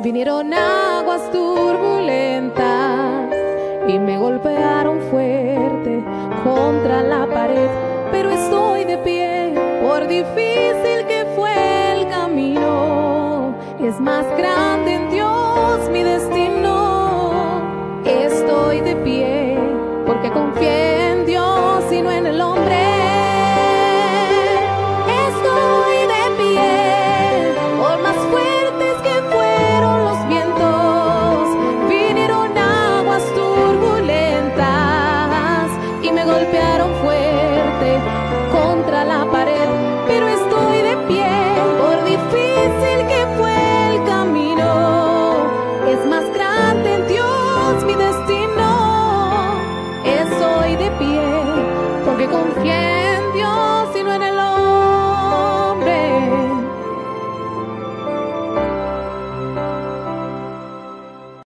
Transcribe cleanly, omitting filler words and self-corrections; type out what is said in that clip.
Vinieron aguas turbulentas y me golpearon fuerte contra la pared, pero estoy de pie, por difícil que fue el camino. Es más grande en Dios mi destino. Estoy de pie porque confié en Dios y no en el hombre. Estoy de pie por más fuertes que fueron los vientos. Vinieron aguas turbulentas y me golpearon fuerte contra la pared, pero estoy de pie por difícil que fue el camino. Es más grande en Dios mi destino. Estoy de pie porque confié en Dios y no en el